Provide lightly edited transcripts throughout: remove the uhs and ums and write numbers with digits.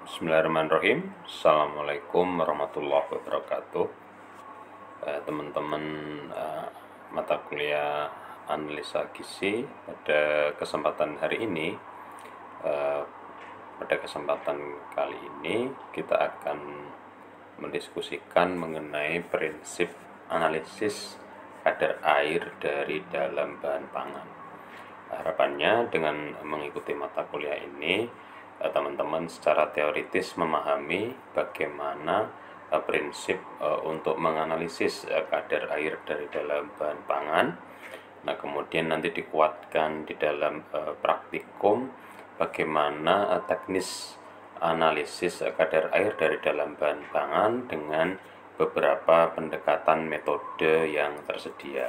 Bismillahirrahmanirrahim. Assalamualaikum warahmatullahi wabarakatuh. Teman-teman mata kuliah analisa gizi, pada kesempatan hari ini, pada kesempatan kali ini kita akan mendiskusikan mengenai prinsip analisis kadar air dari dalam bahan pangan. Harapannya dengan mengikuti mata kuliah ini, teman-teman secara teoritis memahami bagaimana prinsip untuk menganalisis kadar air dari dalam bahan pangan. Nah, kemudian nanti dikuatkan di dalam praktikum bagaimana teknis analisis kadar air dari dalam bahan pangan dengan beberapa pendekatan metode yang tersedia.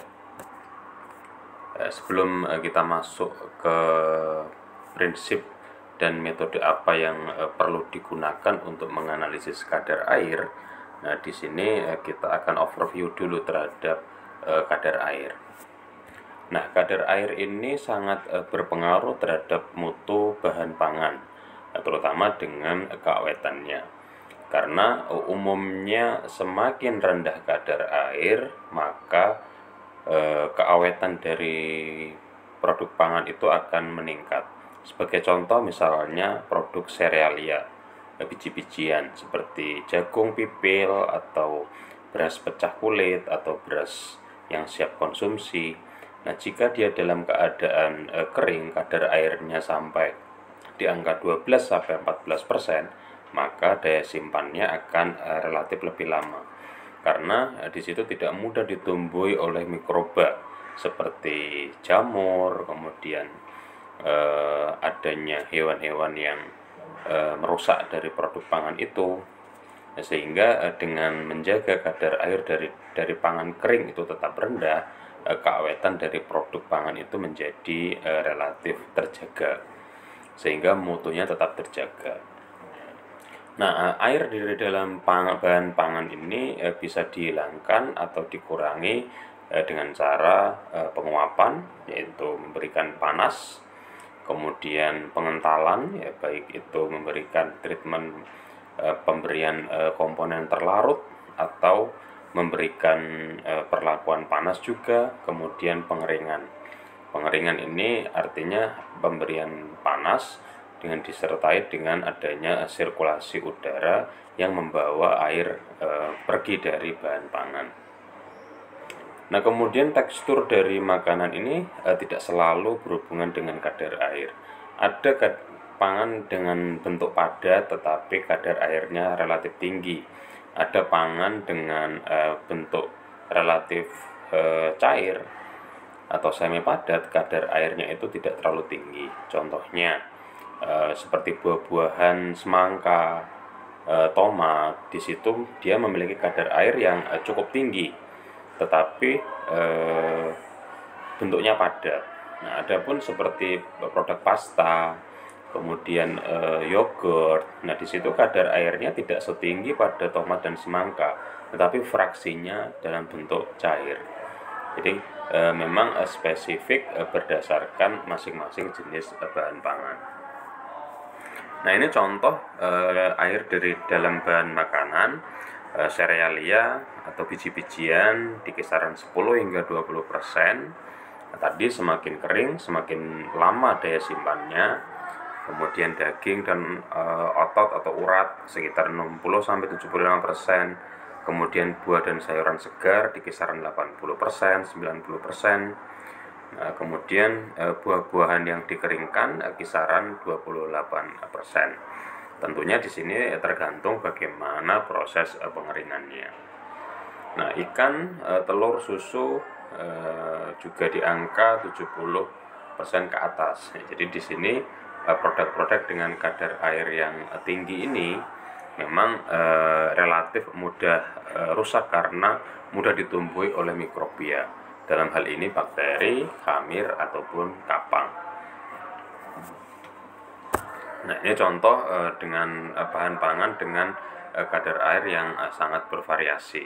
Sebelum kita masuk ke prinsip dan metode apa yang perlu digunakan untuk menganalisis kadar air, nah di sini kita akan overview dulu terhadap kadar air. Nah, kadar air ini sangat berpengaruh terhadap mutu bahan pangan, terutama dengan keawetannya. Karena umumnya semakin rendah kadar air, maka keawetan dari produk pangan itu akan meningkat. Sebagai contoh misalnya produk serealia, biji-bijian seperti jagung pipil atau beras pecah kulit atau beras yang siap konsumsi. Nah, jika dia dalam keadaan kering, kadar airnya sampai di angka 12-14%, maka daya simpannya akan relatif lebih lama. Karena di situ tidak mudah ditumbuhi oleh mikroba seperti jamur, kemudian adanya hewan-hewan yang merusak dari produk pangan itu, sehingga dengan menjaga kadar air dari pangan kering itu tetap rendah, keawetan dari produk pangan itu menjadi relatif terjaga, sehingga mutunya tetap terjaga. Nah, air di dalam bahan pangan ini bisa dihilangkan atau dikurangi dengan cara penguapan, yaitu memberikan panas, kemudian pengentalan, ya baik itu memberikan treatment pemberian komponen terlarut atau memberikan perlakuan panas juga, kemudian pengeringan. Pengeringan ini artinya pemberian panas dengan disertai dengan adanya sirkulasi udara yang membawa air pergi dari bahan pangan. Nah, kemudian tekstur dari makanan ini tidak selalu berhubungan dengan kadar air. Ada pangan dengan bentuk padat tetapi kadar airnya relatif tinggi. Ada pangan dengan bentuk relatif cair atau semi padat, kadar airnya itu tidak terlalu tinggi. Contohnya seperti buah-buahan semangka, tomat, di situ dia memiliki kadar air yang cukup tinggi, tetapi bentuknya padat. Nah, adapun seperti produk pasta, kemudian yogurt, nah di situ kadar airnya tidak setinggi pada tomat dan semangka, tetapi fraksinya dalam bentuk cair. Jadi memang spesifik berdasarkan masing-masing jenis bahan pangan. Nah, ini contoh air dari dalam bahan makanan serealia atau biji-bijian di kisaran 10 hingga 20%. Nah, tadi semakin kering semakin lama daya simpannya. Kemudian daging dan otot atau urat sekitar 60-75%. Kemudian buah dan sayuran segar di kisaran 80%, 90%. Nah, kemudian buah-buahan yang dikeringkan kisaran 28%. Tentunya di sini tergantung bagaimana proses pengeringannya. Nah, ikan, telur, susu juga di angka 70% ke atas. Jadi di sini produk-produk dengan kadar air yang tinggi ini memang relatif mudah rusak karena mudah ditumbuhi oleh mikrobia. Dalam hal ini bakteri, hamir, ataupun kapang. Nah, ini contoh dengan bahan pangan dengan kadar air yang sangat bervariasi.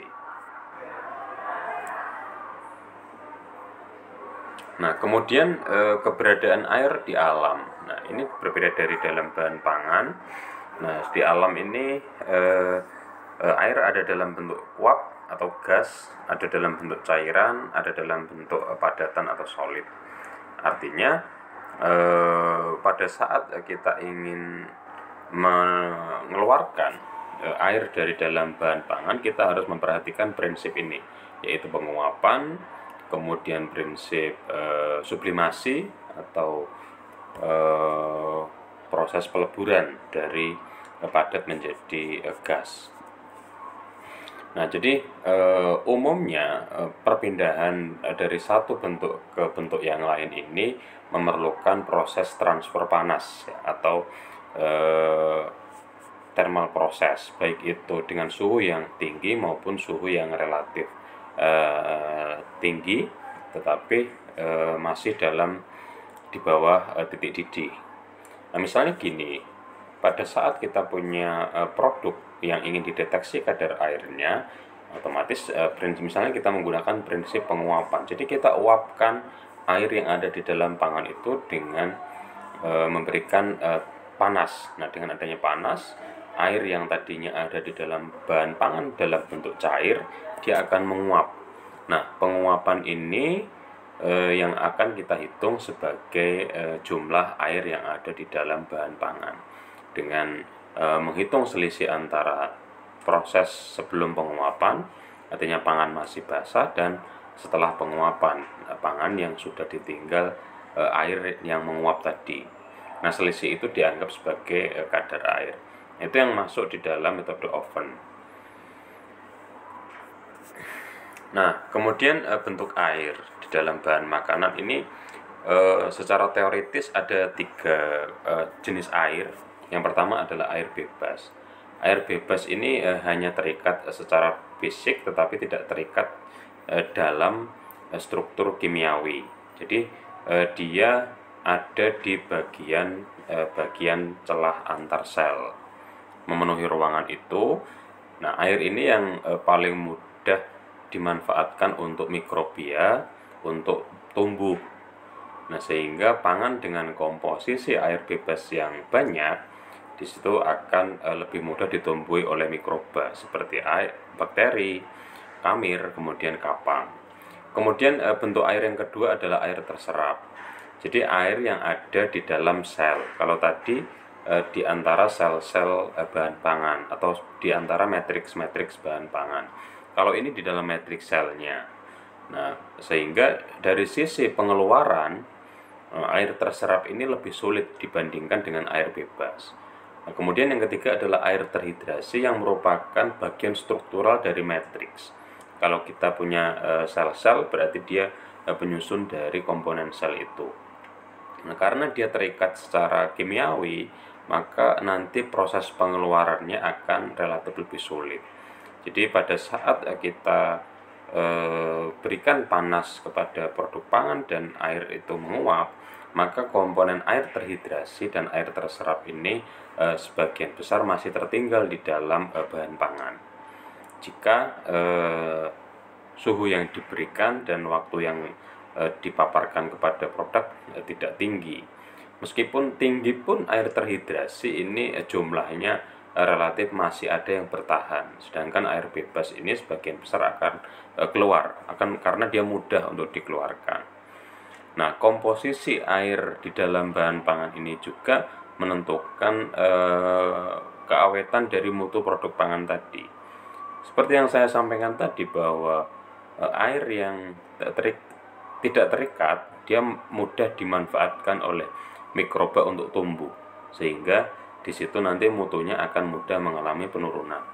Nah, kemudian keberadaan air di alam. Nah, ini berbeda dari dalam bahan pangan. Nah, di alam ini air ada dalam bentuk uap atau gas, ada dalam bentuk cairan, ada dalam bentuk padatan atau solid. Artinya pada saat kita ingin mengeluarkan air dari dalam bahan pangan, kita harus memperhatikan prinsip ini, yaitu penguapan, kemudian prinsip sublimasi atau proses peleburan dari padat menjadi gas. Nah, jadi umumnya perpindahan dari satu bentuk ke bentuk yang lain ini memerlukan proses transfer panas ya, atau thermal proses, baik itu dengan suhu yang tinggi maupun suhu yang relatif tinggi, tetapi masih di bawah titik didih. Nah, misalnya gini, pada saat kita punya produk yang ingin dideteksi kadar airnya, otomatis misalnya kita menggunakan prinsip penguapan. Jadi kita uapkan air yang ada di dalam pangan itu dengan memberikan panas. Nah, dengan adanya panas, air yang tadinya ada di dalam bahan pangan dalam bentuk cair, dia akan menguap. Nah, penguapan ini yang akan kita hitung sebagai jumlah air yang ada di dalam bahan pangan dengan menghitung selisih antara proses sebelum penguapan, artinya pangan masih basah, dan setelah penguapan pangan yang sudah ditinggal air yang menguap tadi. Nah, selisih itu dianggap sebagai kadar air. Itu yang masuk di dalam metode oven. Nah, kemudian bentuk air di dalam bahan makanan ini secara teoritis ada 3 jenis air. Yang pertama adalah air bebas. Air bebas ini hanya terikat secara fisik, tetapi tidak terikat dalam struktur kimiawi. Jadi dia ada di bagian celah antar sel, memenuhi ruangan itu. Nah, air ini yang paling mudah dimanfaatkan untuk mikrobia, untuk tumbuh. Nah, sehingga pangan dengan komposisi air bebas yang banyak, di situ akan lebih mudah ditumbuhi oleh mikroba seperti bakteri, kamir, kemudian kapang. Kemudian bentuk air yang kedua adalah air terserap. Jadi air yang ada di dalam sel. Kalau tadi di antara sel-sel bahan pangan atau di antara matriks-matriks bahan pangan. Kalau ini di dalam matriks selnya. Nah, sehingga dari sisi pengeluaran air terserap ini lebih sulit dibandingkan dengan air bebas. Nah, kemudian yang ketiga adalah air terhidrasi yang merupakan bagian struktural dari matriks. Kalau kita punya sel-sel, berarti dia penyusun dari komponen sel itu. Nah, karena dia terikat secara kimiawi, maka nanti proses pengeluarannya akan relatif lebih sulit. Jadi pada saat kita berikan panas kepada produk pangan dan air itu menguap, maka komponen air terhidrasi dan air terserap ini sebagian besar masih tertinggal di dalam bahan pangan. Jika suhu yang diberikan dan waktu yang dipaparkan kepada produk tidak tinggi. Meskipun tinggi pun air terhidrasi ini jumlahnya relatif masih ada yang bertahan, sedangkan air bebas ini sebagian besar akan keluar, karena dia mudah untuk dikeluarkan. Nah, komposisi air di dalam bahan pangan ini juga menentukan keawetan dari mutu produk pangan tadi. Seperti yang saya sampaikan tadi, bahwa air yang tidak terikat, dia mudah dimanfaatkan oleh mikroba untuk tumbuh, sehingga di situ nanti mutunya akan mudah mengalami penurunan.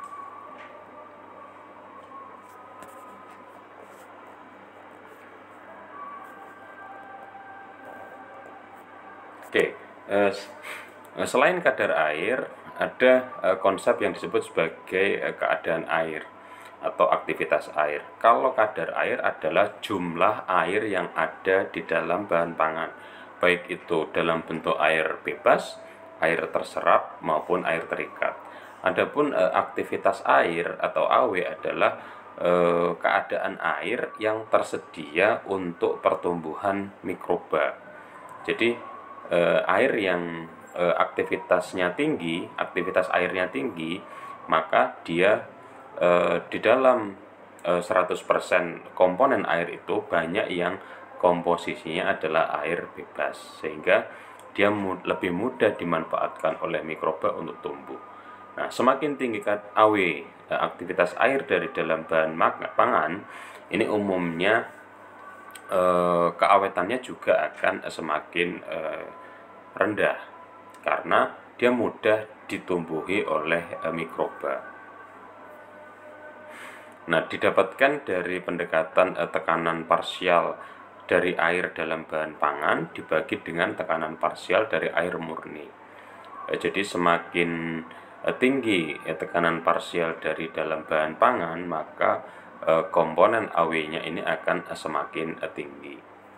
Oke, selain kadar air, ada konsep yang disebut sebagai keadaan air atau aktivitas air. Kalau kadar air adalah jumlah air yang ada di dalam bahan pangan, baik itu dalam bentuk air bebas, air terserap, maupun air terikat. Adapun aktivitas air atau AW adalah keadaan air yang tersedia untuk pertumbuhan mikroba. Jadi air yang aktivitasnya tinggi, aktivitas airnya tinggi, maka dia di dalam 100% komponen air itu banyak yang komposisinya adalah air bebas, sehingga dia lebih mudah dimanfaatkan oleh mikroba untuk tumbuh. Nah, semakin tinggi AW aktivitas air dari dalam bahan pangan, ini umumnya keawetannya juga akan semakin rendah karena dia mudah ditumbuhi oleh mikroba. Nah, didapatkan dari pendekatan tekanan parsial dari air dalam bahan pangan dibagi dengan tekanan parsial dari air murni. Jadi semakin tinggi tekanan parsial dari dalam bahan pangan, maka komponen AW-nya ini akan semakin tinggi.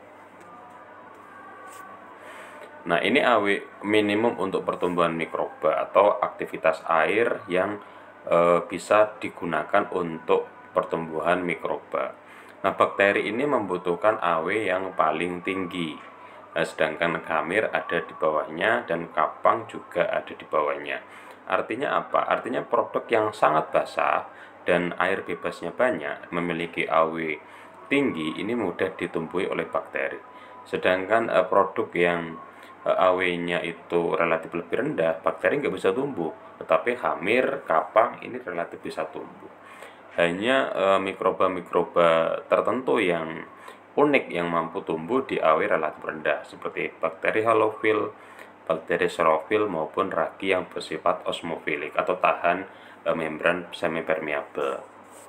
Nah, ini AW minimum untuk pertumbuhan mikroba atau aktivitas air yang bisa digunakan untuk pertumbuhan mikroba. Nah, bakteri ini membutuhkan AW yang paling tinggi, sedangkan gamir ada di bawahnya dan kapang juga ada di bawahnya. Artinya apa? Artinya produk yang sangat basah dan air bebasnya banyak, memiliki AW tinggi, ini mudah ditumbuhi oleh bakteri. Sedangkan produk yang AW-nya itu relatif lebih rendah, bakteri nggak bisa tumbuh, tetapi hamir, kapang ini relatif bisa tumbuh. Hanya mikroba-mikroba tertentu yang unik yang mampu tumbuh di AW relatif rendah, seperti bakteri halofil, bakteri xerofil maupun ragi yang bersifat osmofilik atau tahan membran semipermeabel.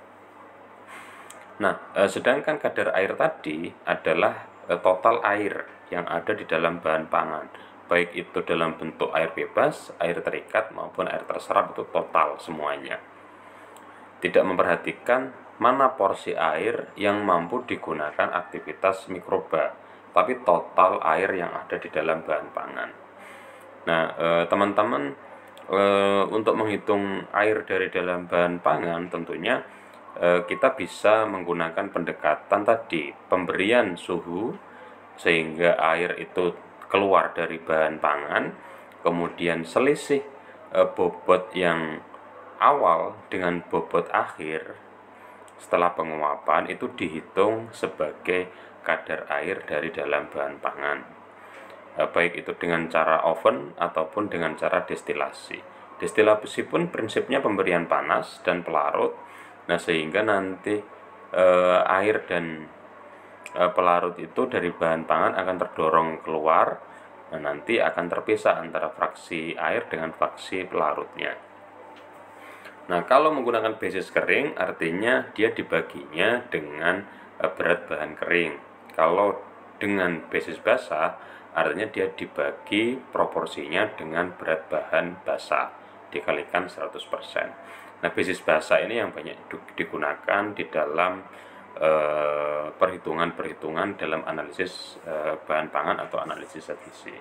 Nah, sedangkan kadar air tadi adalah total air yang ada di dalam bahan pangan, baik itu dalam bentuk air bebas, air terikat maupun air terserap, itu total semuanya. Tidak memperhatikan mana porsi air yang mampu digunakan aktivitas mikroba, tapi total air yang ada di dalam bahan pangan. Nah, teman-teman, untuk menghitung air dari dalam bahan pangan tentunya kita bisa menggunakan pendekatan tadi, pemberian suhu sehingga air itu keluar dari bahan pangan, kemudian selisih bobot yang awal dengan bobot akhir setelah penguapan itu dihitung sebagai kadar air dari dalam bahan pangan, baik itu dengan cara oven ataupun dengan cara destilasi. Destilasi pun prinsipnya pemberian panas dan pelarut. Nah, sehingga nanti air dan pelarut itu dari bahan pangan akan terdorong keluar. Nah, nanti akan terpisah antara fraksi air dengan fraksi pelarutnya. Nah, kalau menggunakan basis kering, artinya dia dibaginya dengan berat bahan kering. Kalau dengan basis basah, artinya dia dibagi proporsinya dengan berat bahan basah, dikalikan 100%. Nah, basis basah ini yang banyak digunakan di dalam perhitungan-perhitungan dalam analisis bahan pangan atau analisis zat gizi.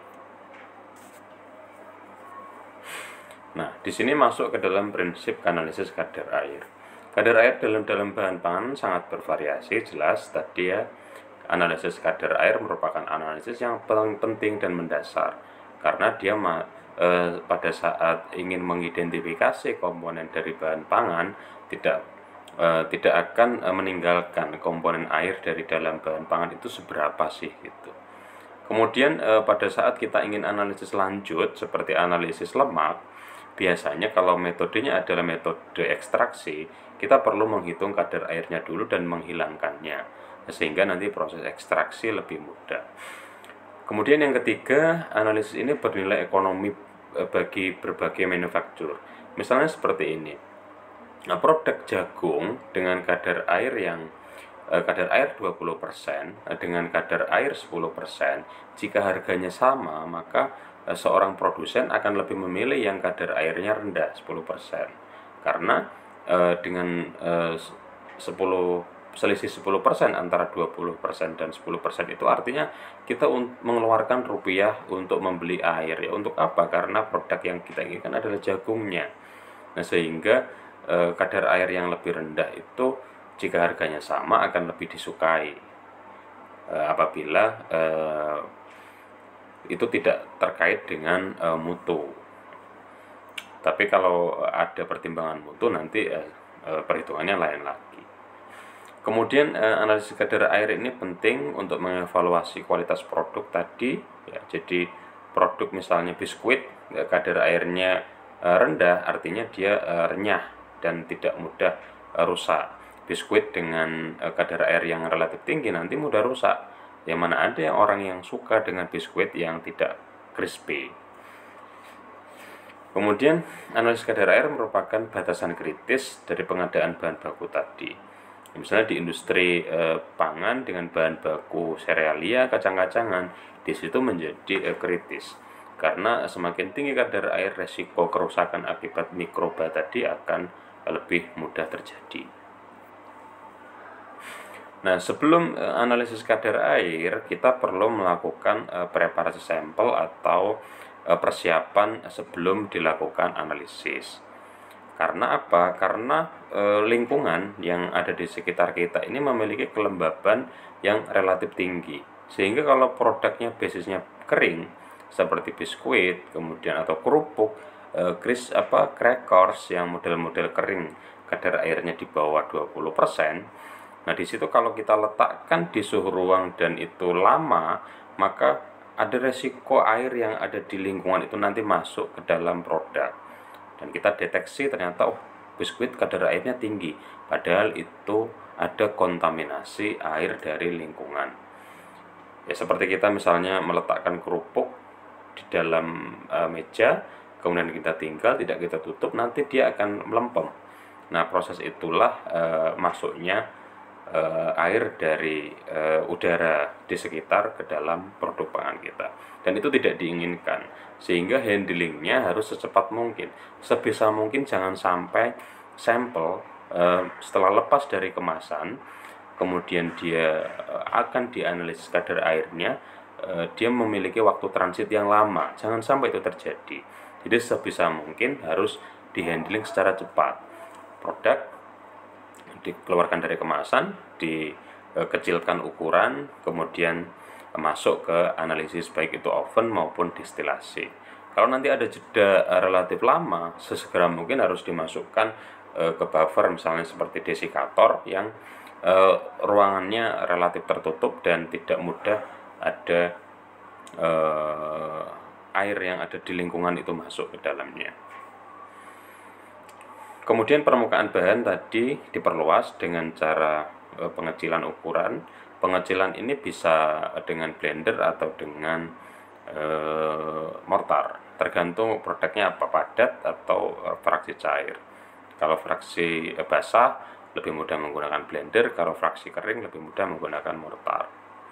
Nah, di sini masuk ke dalam prinsip analisis kadar air. Kadar air dalam bahan pangan sangat bervariasi, jelas tadi ya. Analisis kadar air merupakan analisis yang paling penting dan mendasar karena dia pada saat ingin mengidentifikasi komponen dari bahan pangan tidak akan meninggalkan komponen air dari dalam bahan pangan itu seberapa sih gitu. Kemudian pada saat kita ingin analisis lanjut seperti analisis lemak, biasanya kalau metodenya adalah metode ekstraksi, kita perlu menghitung kadar airnya dulu dan menghilangkannya, sehingga nanti proses ekstraksi lebih mudah. Kemudian yang ketiga, analisis ini bernilai ekonomi bagi berbagai manufaktur. Misalnya seperti ini. Nah, produk jagung dengan kadar air 20% dengan kadar air 10%, jika harganya sama, maka seorang produsen akan lebih memilih yang kadar airnya rendah 10%. Karena dengan selisih 10% antara 20% dan 10% itu artinya kita mengeluarkan rupiah untuk membeli air. Ya, untuk apa? Karena produk yang kita inginkan adalah jagungnya. Nah, sehingga kadar air yang lebih rendah itu jika harganya sama akan lebih disukai apabila itu tidak terkait dengan mutu. Tapi kalau ada pertimbangan mutu nanti perhitungannya lain lagi. Kemudian analisis kadar air ini penting untuk mengevaluasi kualitas produk tadi ya. Jadi produk misalnya biskuit kadar airnya rendah, artinya dia renyah dan tidak mudah rusak. Biskuit dengan kadar air yang relatif tinggi nanti mudah rusak. Yang mana ada orang yang suka dengan biskuit yang tidak crispy. Kemudian analisis kadar air merupakan batasan kritis dari pengadaan bahan baku tadi. Misalnya di industri pangan dengan bahan baku serealia, kacang-kacangan, di situ menjadi kritis. Karena semakin tinggi kadar air, resiko kerusakan akibat mikroba tadi akan lebih mudah terjadi. Nah, sebelum analisis kadar air, kita perlu melakukan preparasi sampel atau persiapan sebelum dilakukan analisis. Karena apa? Karena lingkungan yang ada di sekitar kita ini memiliki kelembaban yang relatif tinggi. Sehingga kalau produknya basisnya kering seperti biskuit, kemudian atau kerupuk, crackers yang model-model kering kadar airnya di bawah 20%. Nah, di situ kalau kita letakkan di suhu ruang dan itu lama, maka ada resiko air yang ada di lingkungan itu nanti masuk ke dalam produk. Dan kita deteksi ternyata biskuit kadar airnya tinggi, padahal itu ada kontaminasi air dari lingkungan. Ya seperti kita misalnya meletakkan kerupuk di dalam meja, kemudian kita tinggal, tidak kita tutup, nanti dia akan melempem. Nah, proses itulah masuknya air dari udara di sekitar ke dalam produk pangan kita, dan itu tidak diinginkan. Sehingga handlingnya harus secepat mungkin, sebisa mungkin jangan sampai sampel setelah lepas dari kemasan, kemudian dia akan dianalisis kadar airnya, dia memiliki waktu transit yang lama. Jangan sampai itu terjadi. Jadi sebisa mungkin harus dihandling secara cepat. Produk dikeluarkan dari kemasan, dikecilkan ukuran, kemudian masuk ke analisis baik itu oven maupun distilasi. Kalau nanti ada jeda relatif lama, sesegera mungkin harus dimasukkan ke buffer, misalnya seperti desikator yang ruangannya relatif tertutup dan tidak mudah ada air yang ada di lingkungan itu masuk ke dalamnya. Kemudian permukaan bahan tadi diperluas dengan cara pengecilan ukuran. Pengecilan ini bisa dengan blender atau dengan mortar, tergantung produknya apa, padat atau fraksi cair. Kalau fraksi basah lebih mudah menggunakan blender, kalau fraksi kering lebih mudah menggunakan mortar.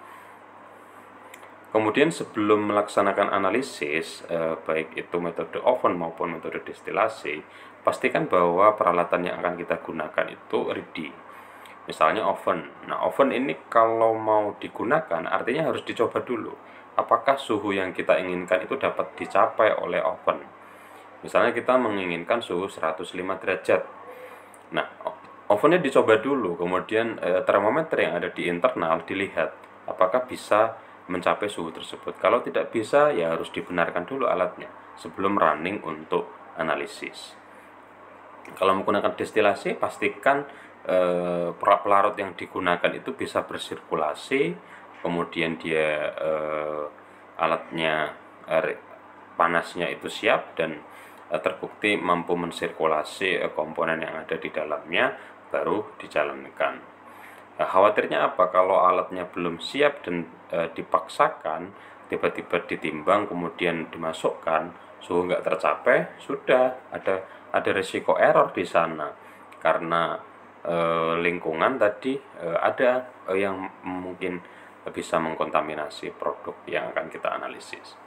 Kemudian sebelum melaksanakan analisis, baik itu metode oven maupun metode destilasi, pastikan bahwa peralatan yang akan kita gunakan itu ready. Misalnya oven. Nah, oven ini kalau mau digunakan artinya harus dicoba dulu. Apakah suhu yang kita inginkan itu dapat dicapai oleh oven. Misalnya kita menginginkan suhu 105 derajat. Nah, ovennya dicoba dulu, kemudian termometer yang ada di internal dilihat apakah bisa mencapai suhu tersebut. Kalau tidak bisa, ya harus dibenarkan dulu alatnya sebelum running untuk analisis. Kalau menggunakan destilasi, pastikan pelarut yang digunakan itu bisa bersirkulasi, kemudian dia alatnya panasnya itu siap dan terbukti mampu mensirkulasi komponen yang ada di dalamnya, baru dijalankan. Khawatirnya apa? Kalau alatnya belum siap dan dipaksakan, tiba-tiba ditimbang kemudian dimasukkan, suhu nggak tercapai, sudah ada risiko error di sana. Karena lingkungan tadi ada yang mungkin bisa mengkontaminasi produk yang akan kita analisis.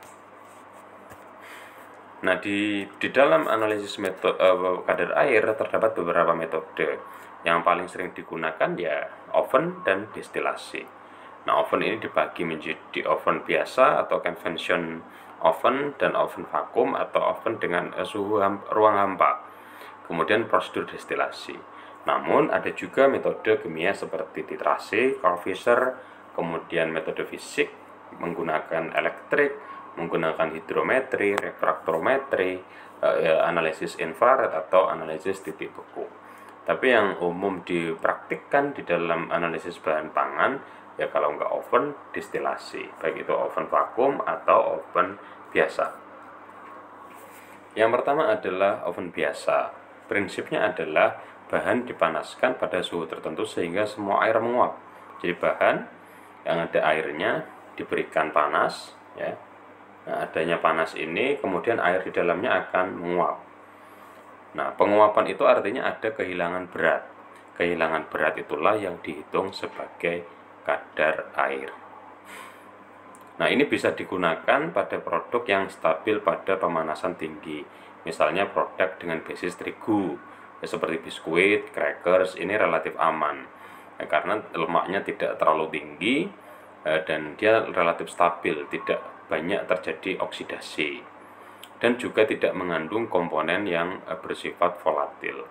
Nah, di dalam analisis kadar air terdapat beberapa metode. Yang paling sering digunakan ya oven dan destilasi. Nah, oven ini dibagi menjadi oven biasa atau convection oven dan oven vakum atau oven dengan suhu ruang hampa. Kemudian prosedur destilasi. Namun ada juga metode kimia seperti titrasi, Carl Fisher, kemudian metode fisik menggunakan elektrik, menggunakan hidrometri, refraktometri, analisis infrared atau analisis titik beku. Tapi yang umum dipraktikkan di dalam analisis bahan pangan ya kalau nggak oven, distilasi, baik itu oven vakum atau oven biasa. Yang pertama adalah oven biasa. Prinsipnya adalah bahan dipanaskan pada suhu tertentu sehingga semua air menguap. Jadi bahan yang ada airnya diberikan panas, ya. Nah, adanya panas ini kemudian air di dalamnya akan menguap. Nah, penguapan itu artinya ada kehilangan berat. Kehilangan berat itulah yang dihitung sebagai kadar air. Nah, ini bisa digunakan pada produk yang stabil pada pemanasan tinggi. Misalnya produk dengan basis terigu, seperti biskuit, crackers, ini relatif aman. Karena lemaknya tidak terlalu tinggi dan dia relatif stabil, tidak banyak terjadi oksidasi. Dan juga tidak mengandung komponen yang bersifat volatil.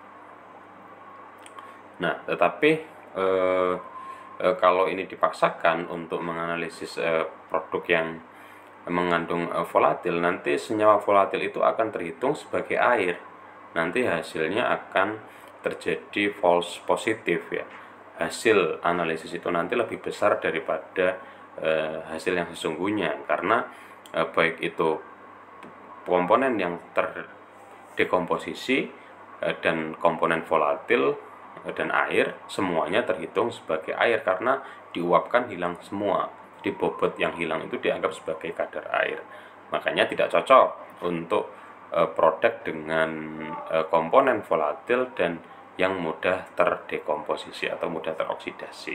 Nah, tetapi kalau ini dipaksakan untuk menganalisis produk yang mengandung volatil, nanti senyawa volatil itu akan terhitung sebagai air. Nanti hasilnya akan terjadi false positif, ya. Hasil analisis itu nanti lebih besar daripada hasil yang sesungguhnya, karena baik itu komponen yang terdekomposisi dan komponen volatil dan air semuanya terhitung sebagai air karena diuapkan hilang semua. Di bobot yang hilang itu dianggap sebagai kadar air. Makanya tidak cocok untuk produk dengan komponen volatil dan yang mudah terdekomposisi atau mudah teroksidasi.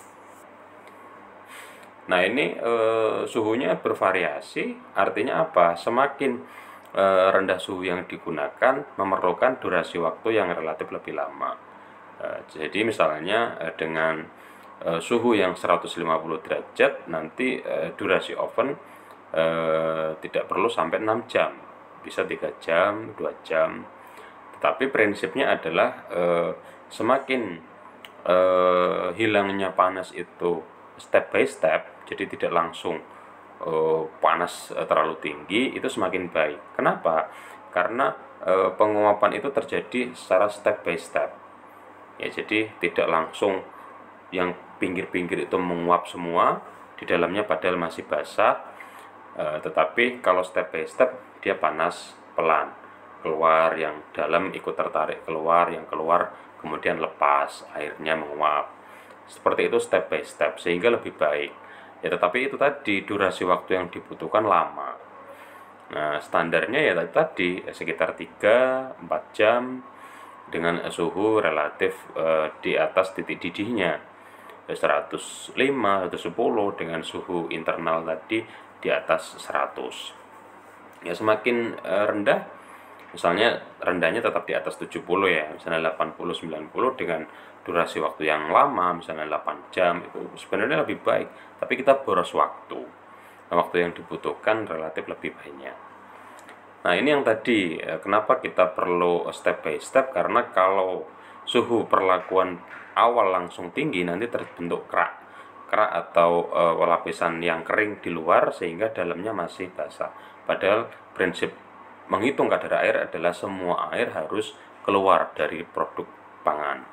Nah, ini suhunya bervariasi, artinya apa? Semakin rendah suhu yang digunakan memerlukan durasi waktu yang relatif lebih lama. Jadi misalnya dengan suhu yang 150 derajat, nanti durasi oven tidak perlu sampai 6 jam, bisa 3 jam, 2 jam. Tetapi prinsipnya adalah semakin hilangnya panas itu step by step, jadi tidak langsung panas terlalu tinggi, itu semakin baik. Kenapa? Karena penguapan itu terjadi secara step by step. Ya, jadi tidak langsung yang pinggir-pinggir itu menguap semua, di dalamnya padahal masih basah, tetapi kalau step by step dia panas pelan, keluar, yang dalam ikut tertarik keluar, yang keluar kemudian lepas, airnya menguap. Seperti itu step by step, sehingga lebih baik. Ya, tetapi itu tadi durasi waktu yang dibutuhkan lama. Nah, standarnya ya tadi sekitar 3-4 jam dengan suhu relatif di atas titik didihnya, 105, 110, dengan suhu internal tadi di atas 100. Ya, semakin rendah, misalnya rendahnya tetap di atas 70 ya, misalnya 80-90 dengan durasi waktu yang lama, misalnya 8 jam, itu sebenarnya lebih baik. Tapi kita boros waktu. Nah, waktu yang dibutuhkan relatif lebih banyak. Nah, ini yang tadi, kenapa kita perlu step by step, karena kalau suhu perlakuan awal langsung tinggi, nanti terbentuk kerak atau lapisan yang kering di luar sehingga dalamnya masih basah. Padahal prinsip menghitung kadar air adalah semua air harus keluar dari produk pangan.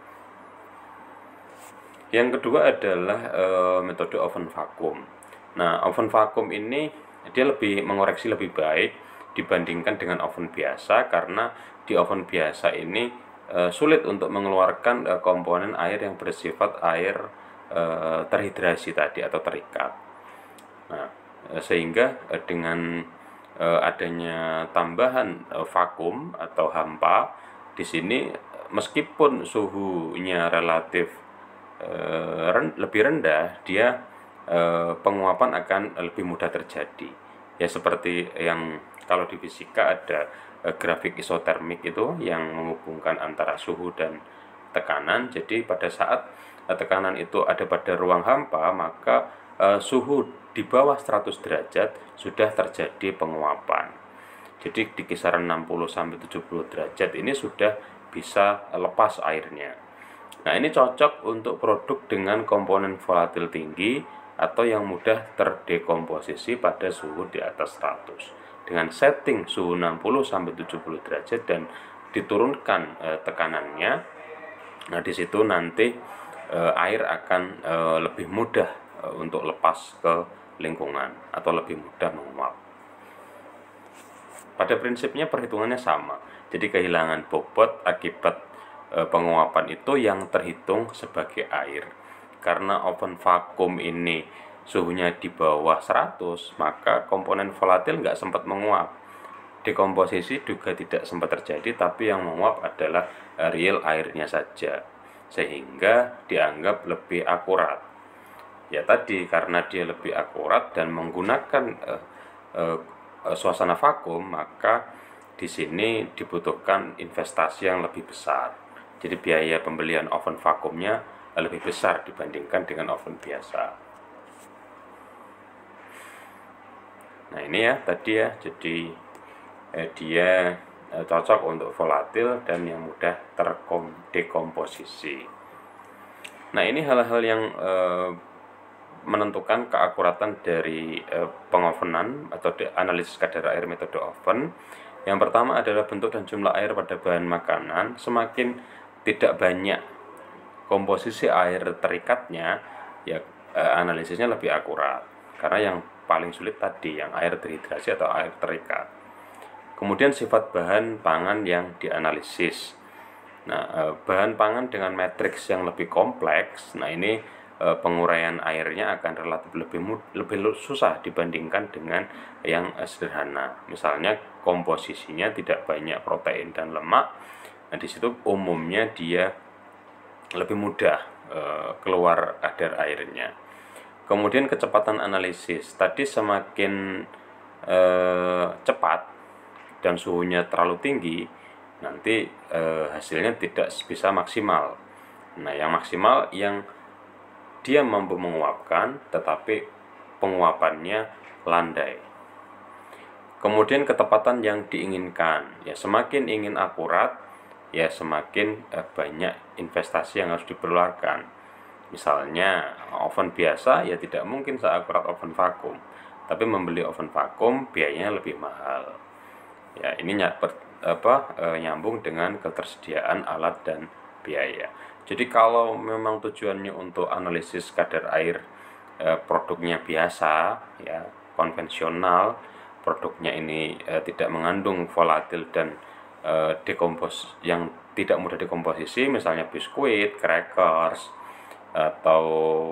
Yang kedua adalah metode oven vakum. Nah, oven vakum ini dia lebih mengoreksi lebih baik dibandingkan dengan oven biasa, karena di oven biasa ini sulit untuk mengeluarkan komponen air yang bersifat air terhidrasi tadi atau terikat. Nah, sehingga dengan adanya tambahan vakum atau hampa di sini, meskipun suhunya relatif lebih rendah, dia penguapan akan lebih mudah terjadi. Ya, seperti yang kalau di fisika ada grafik isotermik itu yang menghubungkan antara suhu dan tekanan. Jadi pada saat tekanan itu ada pada ruang hampa, maka suhu di bawah 100 derajat sudah terjadi penguapan. Jadi di kisaran 60-70 derajat ini sudah bisa lepas airnya. Nah, ini cocok untuk produk dengan komponen volatil tinggi atau yang mudah terdekomposisi pada suhu di atas 100. Dengan setting suhu 60-70 derajat dan diturunkan tekanannya, nah di situ nanti air akan lebih mudah untuk lepas ke lingkungan atau lebih mudah menguap. Pada prinsipnya perhitungannya sama. Jadi kehilangan bobot akibat penguapan itu yang terhitung sebagai air. Karena oven vakum ini suhunya di bawah 100, maka komponen volatil nggak sempat menguap. Dekomposisi juga tidak sempat terjadi, tapi yang menguap adalah real airnya saja, sehingga dianggap lebih akurat. Ya tadi, karena dia lebih akurat dan menggunakan suasana vakum, maka di sini dibutuhkan investasi yang lebih besar. Jadi biaya pembelian oven vakumnya lebih besar dibandingkan dengan oven biasa. Nah ini ya tadi ya, jadi dia cocok untuk volatil dan yang mudah terdekomposisi. Nah ini hal-hal yang menentukan keakuratan dari pengovenan atau analisis kadar air metode oven. Yang pertama adalah bentuk dan jumlah air pada bahan makanan. Semakin tidak banyak komposisi air terikatnya, ya analisisnya lebih akurat. Karena yang paling sulit tadi, yang air dehidrasi atau air terikat. Kemudian sifat bahan pangan yang dianalisis. Nah, bahan pangan dengan matriks yang lebih kompleks, nah ini penguraian airnya akan relatif lebih susah dibandingkan dengan yang sederhana. Misalnya komposisinya tidak banyak protein dan lemak. Nah, di situ umumnya dia lebih mudah keluar kadar airnya. Kemudian kecepatan analisis. Tadi semakin cepat dan suhunya terlalu tinggi, nanti hasilnya tidak bisa maksimal. Nah, yang maksimal yang dia mampu menguapkan tetapi penguapannya landai. Kemudian ketepatan yang diinginkan, ya semakin ingin akurat, ya semakin banyak investasi yang harus diperlukan. Misalnya oven biasa ya tidak mungkin seakurat oven vakum, tapi membeli oven vakum biayanya lebih mahal. Ya ini nyambung dengan ketersediaan alat dan biaya. Jadi kalau memang tujuannya untuk analisis kadar air produknya biasa, ya konvensional, produknya ini tidak mengandung volatil dan yang tidak mudah dekomposisi, misalnya biskuit, crackers, atau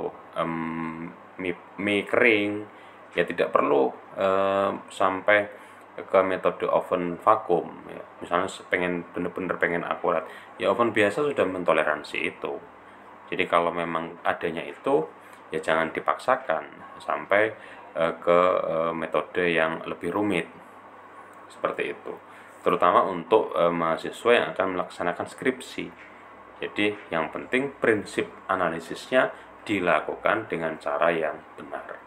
mie kering, ya tidak perlu sampai ke metode oven vakum ya. Misalnya benar-benar pengen akurat, ya oven biasa sudah mentoleransi itu. Jadi kalau memang adanya itu, ya jangan dipaksakan sampai ke metode yang lebih rumit seperti itu, terutama untuk mahasiswa yang akan melaksanakan skripsi. Jadi yang penting prinsip analisisnya dilakukan dengan cara yang benar.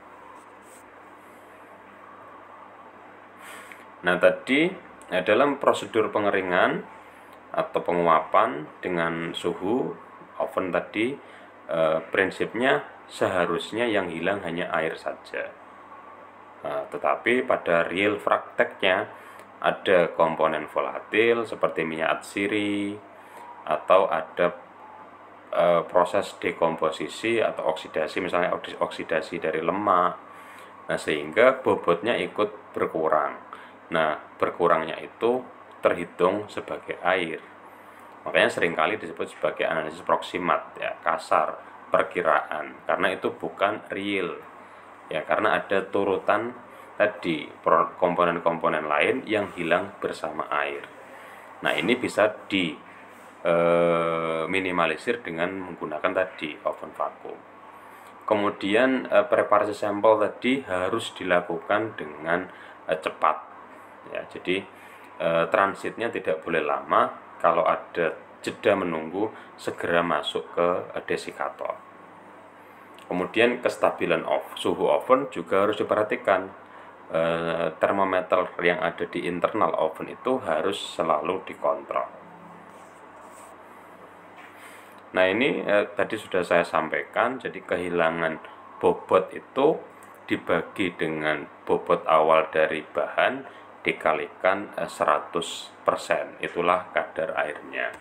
Nah tadi dalam prosedur pengeringan atau penguapan dengan suhu oven tadi, prinsipnya seharusnya yang hilang hanya air saja. Tetapi pada real prakteknya ada komponen volatil seperti minyak atsiri, atau ada proses dekomposisi atau oksidasi, misalnya oksidasi dari lemak. Nah sehingga bobotnya ikut berkurang. Nah, berkurangnya itu terhitung sebagai air. Makanya seringkali disebut sebagai analisis proksimat, ya, kasar, perkiraan, karena itu bukan real. Ya, karena ada turutan tadi komponen-komponen lain yang hilang bersama air. Nah, ini bisa minimalisir dengan menggunakan tadi oven vakum. Kemudian preparasi sampel tadi harus dilakukan dengan cepat. Ya, jadi transitnya tidak boleh lama. Kalau ada jeda menunggu, segera masuk ke desikator. Kemudian kestabilan suhu oven juga harus diperhatikan. Termometer yang ada di internal oven itu harus selalu dikontrol. Nah ini tadi sudah saya sampaikan, jadi kehilangan bobot itu dibagi dengan bobot awal dari bahan dikalikan 100%, itulah kadar airnya.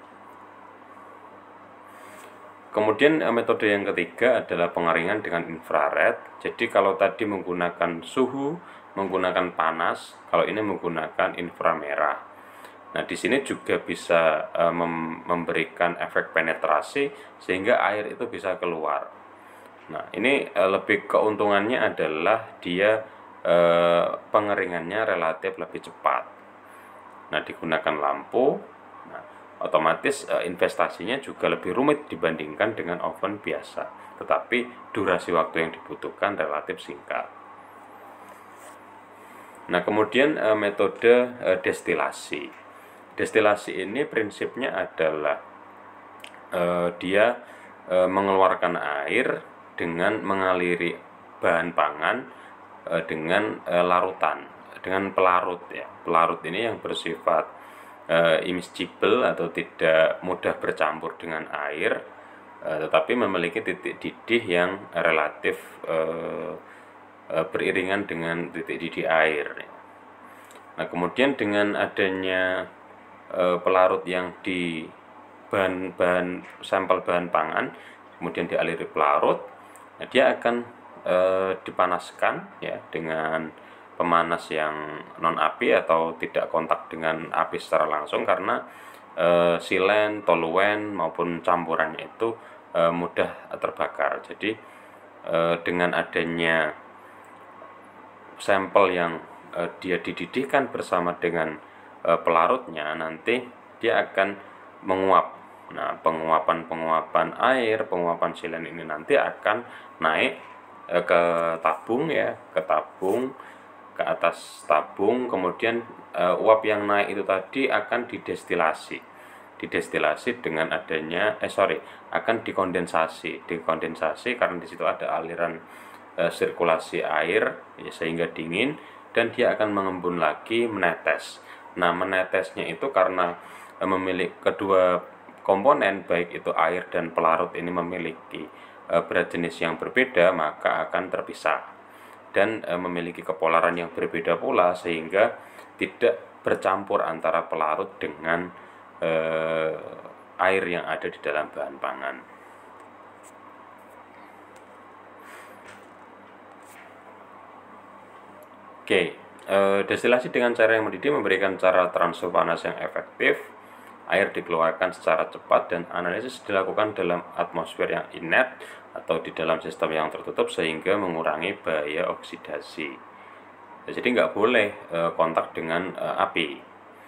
Kemudian metode yang ketiga adalah pengeringan dengan infrared. Jadi kalau tadi menggunakan suhu, menggunakan panas, kalau ini menggunakan inframerah. Nah, di sini juga bisa memberikan efek penetrasi sehingga air itu bisa keluar. Nah, ini lebih keuntungannya adalah dia pengeringannya relatif lebih cepat. Nah, digunakan lampu, nah, otomatis investasinya juga lebih rumit dibandingkan dengan oven biasa, tetapi durasi waktu yang dibutuhkan relatif singkat. Nah, kemudian metode destilasi. Destilasi ini prinsipnya adalah dia mengeluarkan air dengan mengaliri bahan pangan dengan larutan, dengan pelarut ya. Pelarut ini yang bersifat immiscible atau tidak mudah bercampur dengan air, tetapi memiliki titik didih yang relatif beriringan dengan titik didih air. Nah, kemudian dengan adanya pelarut yang di bahan sampel bahan pangan, kemudian dialiri pelarut, nah dia akan dipanaskan ya dengan pemanas yang non api atau tidak kontak dengan api secara langsung, karena silen, toluen maupun campurannya itu mudah terbakar. Jadi dengan adanya sampel yang dia dididihkan bersama dengan pelarutnya, nanti dia akan menguap. Nah, penguapan air, penguapan silen ini nanti akan naik ke tabung ya, ke tabung, ke atas tabung, kemudian uap yang naik itu tadi akan didestilasi dengan adanya akan dikondensasi karena di situ ada aliran sirkulasi air ya, sehingga dingin dan dia akan mengembun lagi, menetes. Nah, menetesnya itu karena memiliki kedua komponen, baik itu air dan pelarut ini memiliki berat jenis yang berbeda, maka akan terpisah dan memiliki kepolaran yang berbeda pula, sehingga tidak bercampur antara pelarut dengan air yang ada di dalam bahan pangan. Oke, destilasi dengan cara yang mendidih memberikan cara transfer panas yang efektif. Air dikeluarkan secara cepat dan analisis dilakukan dalam atmosfer yang inert atau di dalam sistem yang tertutup sehingga mengurangi bahaya oksidasi. Jadi nggak boleh kontak dengan api.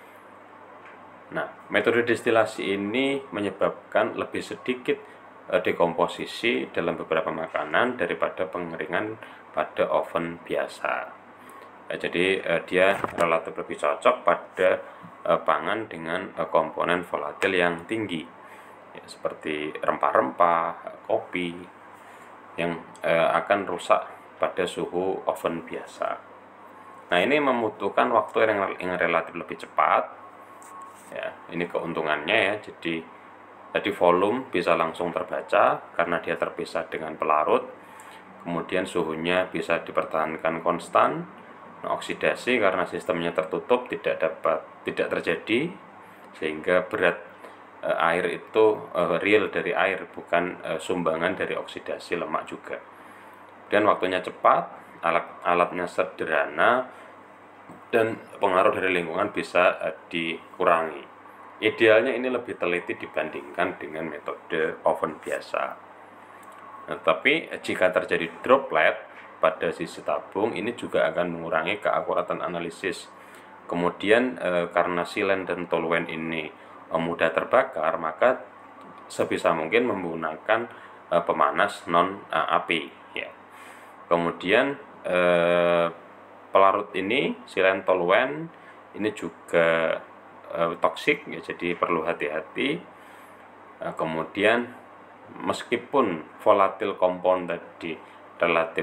Nah, metode destilasi ini menyebabkan lebih sedikit dekomposisi dalam beberapa makanan daripada pengeringan pada oven biasa. Jadi dia relatif lebih cocok pada pangan dengan komponen volatil yang tinggi ya, seperti rempah-rempah, kopi yang akan rusak pada suhu oven biasa. Nah, ini membutuhkan waktu yang relatif lebih cepat ya, ini keuntungannya ya. Jadi tadi volume bisa langsung terbaca karena dia terpisah dengan pelarut, kemudian suhunya bisa dipertahankan konstan. Nah, oksidasi karena sistemnya tertutup tidak terjadi, sehingga berat air itu real dari air, bukan sumbangan dari oksidasi lemak juga. Dan waktunya cepat, alatnya sederhana, dan pengaruh dari lingkungan bisa dikurangi. Idealnya ini lebih teliti dibandingkan dengan metode oven biasa. Nah, tapi jika terjadi droplet pada sisi tabung, ini juga akan mengurangi keakuratan analisis. Kemudian karena silen dan toluen ini mudah terbakar, maka sebisa mungkin menggunakan pemanas non api ya. Kemudian pelarut ini, silen, toluen ini juga toksik ya, jadi perlu hati-hati. Kemudian meskipun volatil compound tadi relatif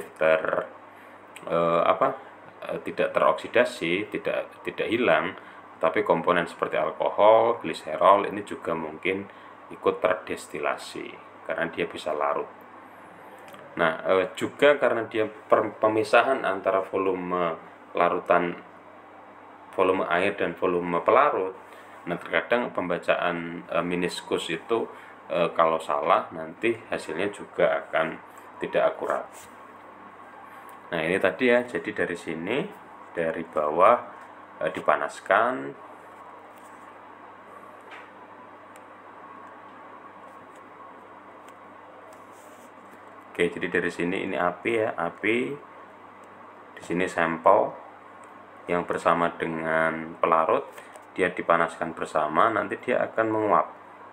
tidak teroksidasi, tidak hilang, tapi komponen seperti alkohol, gliserol ini juga mungkin ikut terdestilasi karena dia bisa larut. Nah, juga karena dia pemisahan antara volume larutan, volume air dan volume pelarut. Nah, terkadang pembacaan meniskus itu kalau salah nanti hasilnya juga akan tidak akurat. Nah, ini tadi ya, jadi dari sini, dari bawah dipanaskan. Oke, jadi dari sini ini api ya, api. Di sini sampel yang bersama dengan pelarut, dia dipanaskan bersama, nanti dia akan menguap.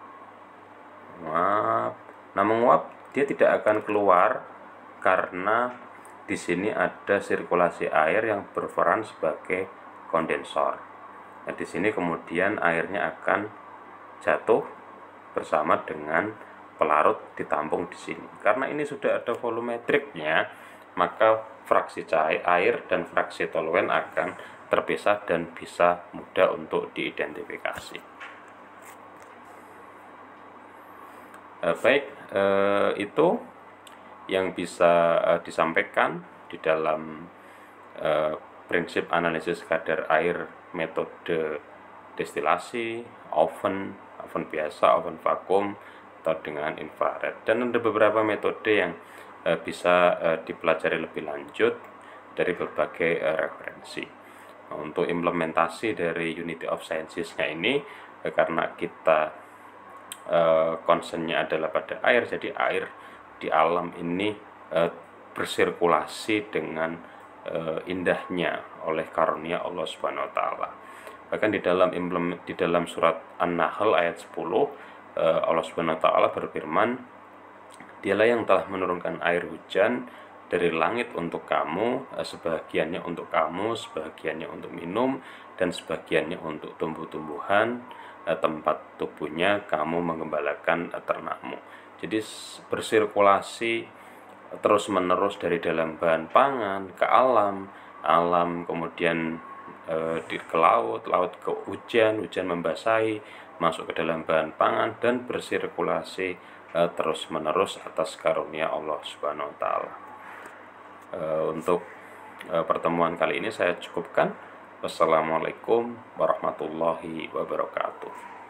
Nah, menguap dia tidak akan keluar karena di sini ada sirkulasi air yang berperan sebagai kondensor. Nah, di sini kemudian airnya akan jatuh bersama dengan pelarut ditampung di sini. Karena ini sudah ada volumetriknya, maka fraksi cair air dan fraksi toluen akan terpisah dan bisa mudah untuk diidentifikasi. Baik, itu yang bisa disampaikan di dalam prinsip analisis kadar air metode destilasi, oven biasa, oven vakum, atau dengan infrared. Dan ada beberapa metode yang bisa dipelajari lebih lanjut dari berbagai referensi. Untuk implementasi dari Unity of Sciences-nya ini, karena kita concernnya adalah pada air, jadi air di alam ini bersirkulasi dengan indahnya oleh karunia Allah Subhanahu wa taala. Bahkan di dalam surat An-Nahl ayat 10, Allah Subhanahu wa taala berfirman, "Dialah yang telah menurunkan air hujan dari langit untuk kamu, sebagiannya untuk kamu, sebagiannya untuk minum, dan sebagiannya untuk tumbuh-tumbuhan, tempat tubuhnya kamu mengembalakan ternakmu." Jadi bersirkulasi terus-menerus dari dalam bahan pangan ke alam, kemudian ke laut, ke hujan membasahi, masuk ke dalam bahan pangan, dan bersirkulasi terus-menerus atas karunia Allah Subhanahu wa taala. Untuk pertemuan kali ini saya cukupkan. Wassalamualaikum warahmatullahi wabarakatuh.